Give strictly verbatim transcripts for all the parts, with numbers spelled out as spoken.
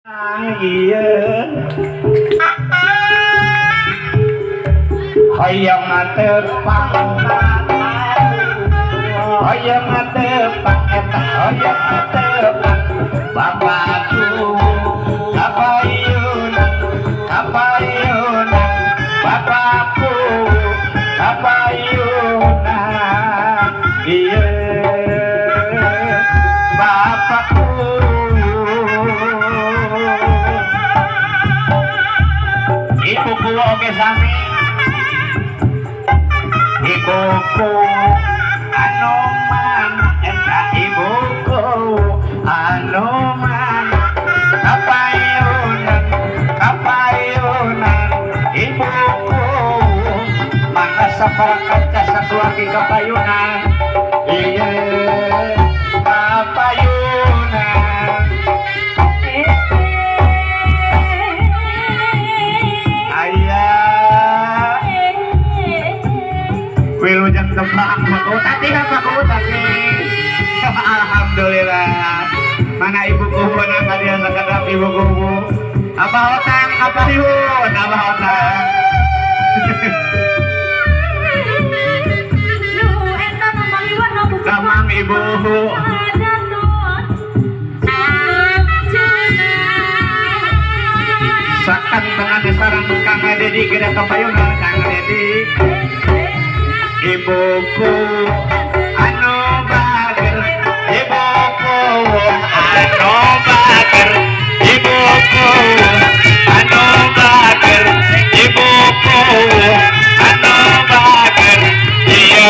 Iya. Hayang ngatepang hayang ngatepang eta hayang ngatepang bapakku kapayunan kapayunan bapakku kapayunan iya bapakku ibuku oge sami ibuku anu mana eta ibuku anu mana kapayunan kapayunan ibuku mana sapakaca sakeluarga kapayunan iya kapayunan ayah wilujeng tembang makut tadi kan makut tadi alhamdulillah mana ibuku mana kalian sekadap ibuku apa otang apa riun apa otang gamang ibu sakan tengah disarang Kang Dedi kita kapayunan Kang Dedi ibuku anu bager ibuku anu bager ibuku anu bager ibuku anu bager iya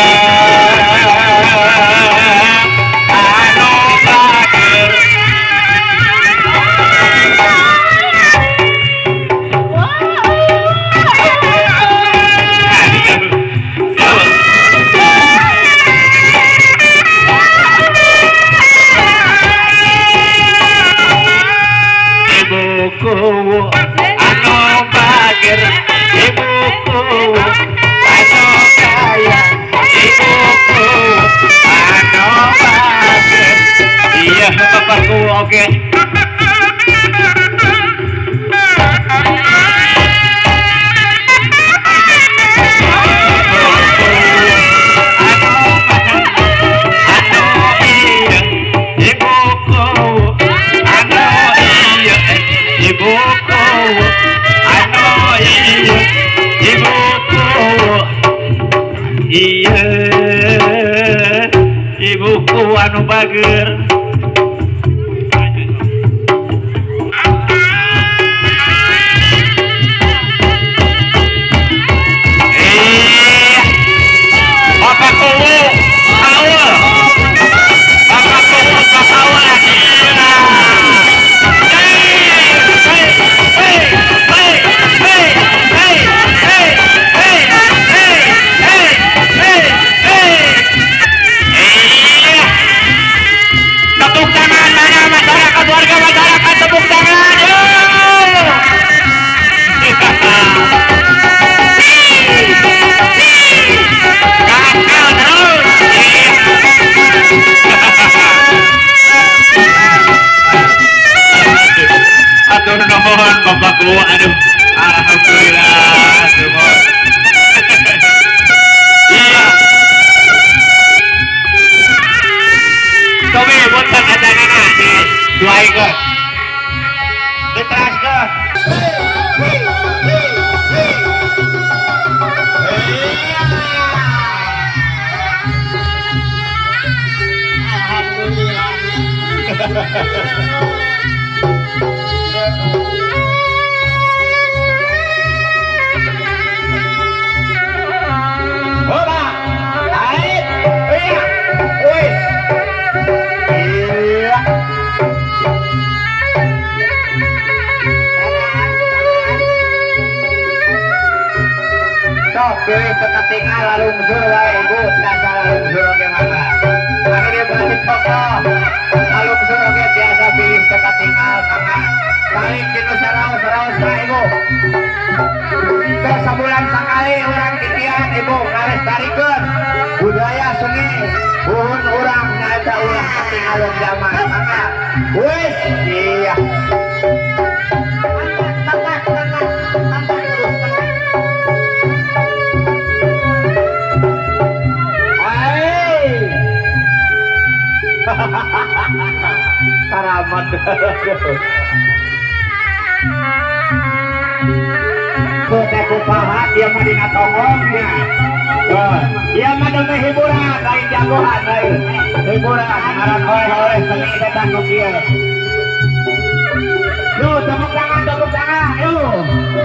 anu bager ibuku anu bager ibuku anu kaya ibuku anu bager iya bapakku oke ibuku anu iya ibuku iya ibuku anu bager eh bapakku hawa bapakku hawa tepuk tangan mana masyarakat warga masyarakat tepuk tangan yo kakak terus atur nuhun bapakku aduh alhamdulillah semua iya Tobi punten adanana di duaikeun diteraskeun Hola, air, iya, wih, iya. Sok pilih ketinggal lalu musur wae ibu, dasar lalu musur gimana? Anu dia balik pokok, lalu musur oke biasa pilih ketinggal karena balik dinu saraos saraos wae ibu. Terus sebulan sekali orang titian ibu ngares tarikeun budaya seni buhun urang nyaeta ulah ketinggalan zaman maka wis iya Karamat. Kita kupahat dia mah dina tongongnya. Dia mah demi hiburan, lain jagoan lain. Hiburan, ngaran oleh-oleh seni datang ke kieu. Yuk, tepuk tangan, tepuk tangan, yuk.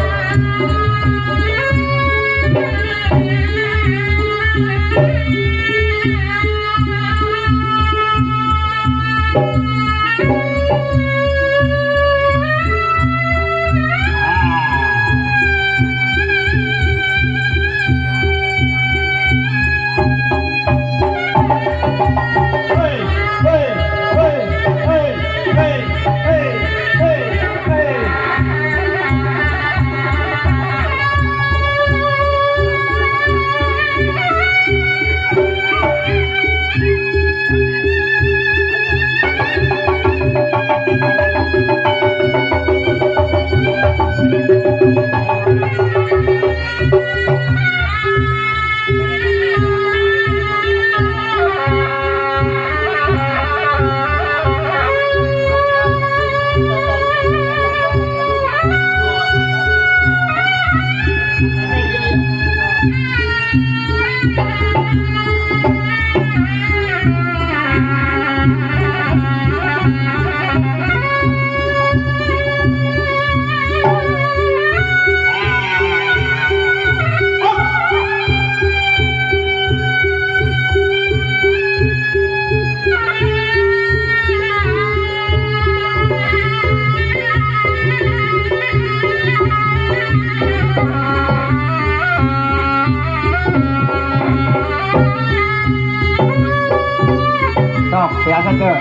Sok, biasa tuh.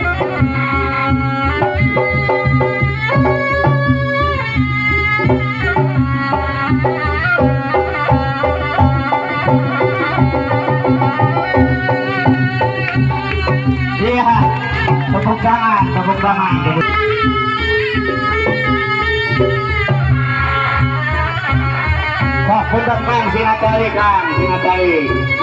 Iya, tepuk tangan, tepuk tangan. Sok, punten Kang, sinatali Kang, sinatali.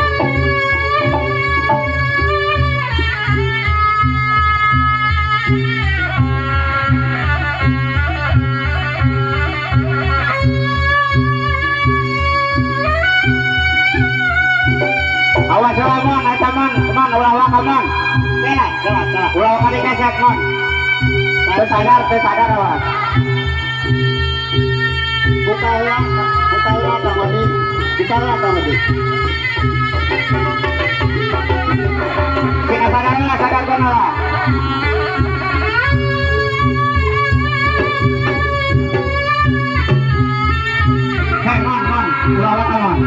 Awas salah mon, eta mon, mon ulah waka mon. Kena, salah, salah. Ulah waka dikeset mon. Teu sadar, teu sadar awas. Buka ulang, buka ulang Kang Odi. Buka ulang Kang Odi. Kena sadar lah, sadar benar lah. Hei mon, mon, ulah waka mon.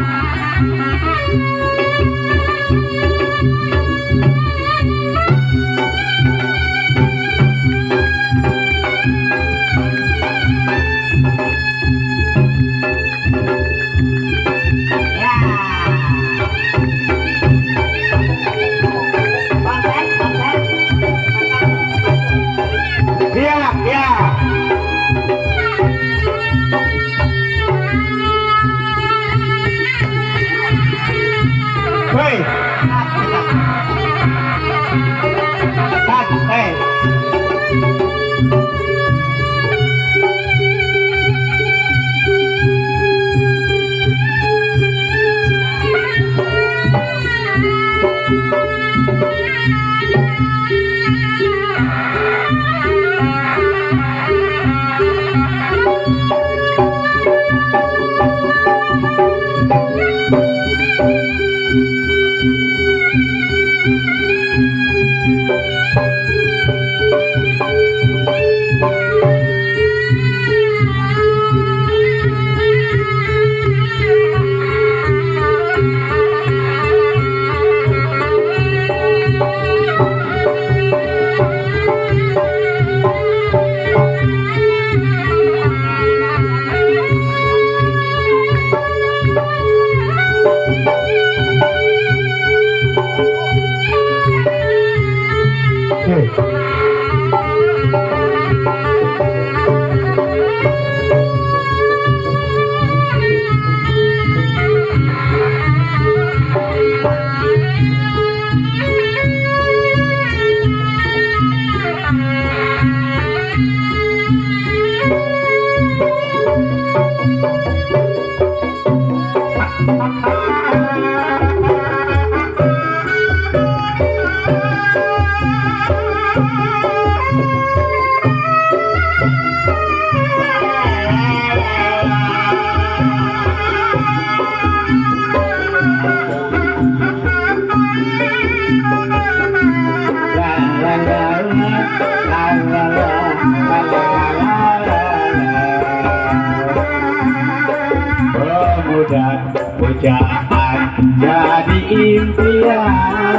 Pemuda pujaan jadi impian.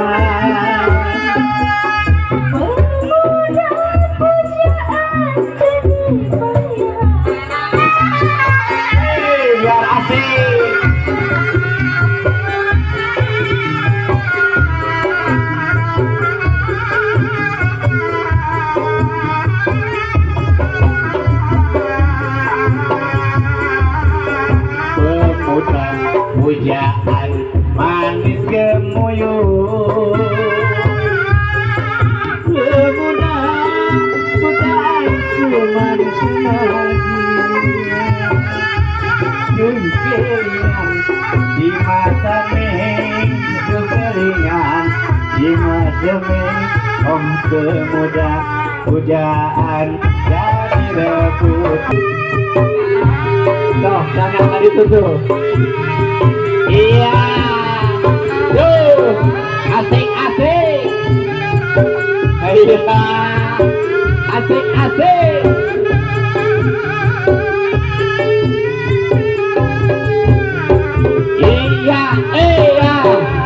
Pemuda pujaan jadi impian. Biar asik. Pemuda pujaan manis gemuyung. Pemuda pujaan semanis lagi. Kekeringan di mata meh, kekeringan di mata meh. Om pemuda pujaan jadi rebut. Tuh, tangan tadi tuh tuh. Iya. Tuh, asik asik. Iya. Asik asik. Iya, iya.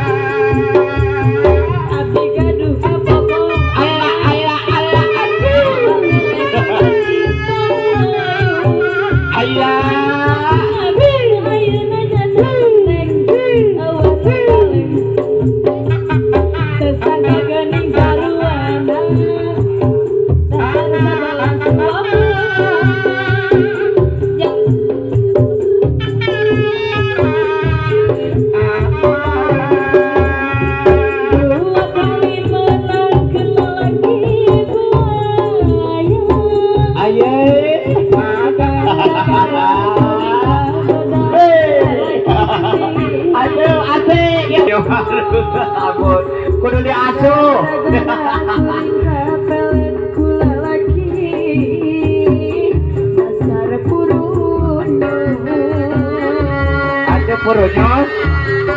Abdi gaduh kapopo. Allah, Allah, Allah, asik. Ayah. Aduh, asik ya. Ampun, kudu diasuh. Ada purunyos.